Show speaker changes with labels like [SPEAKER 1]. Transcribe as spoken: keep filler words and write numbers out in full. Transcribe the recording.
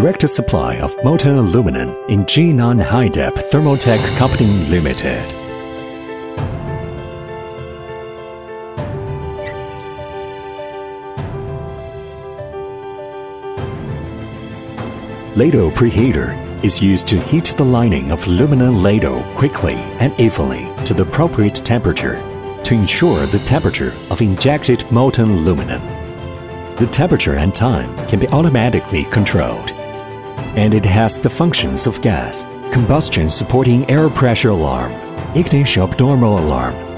[SPEAKER 1] direct supply of molten aluminum in G nine High-Depth Thermaltech Company Limited. Ladle preheater is used to heat the lining of aluminum ladle quickly and evenly to the appropriate temperature to ensure the temperature of injected molten aluminum. The temperature and time can be automatically controlled, and it has the functions of gas, combustion supporting air pressure alarm, ignition abnormal alarm,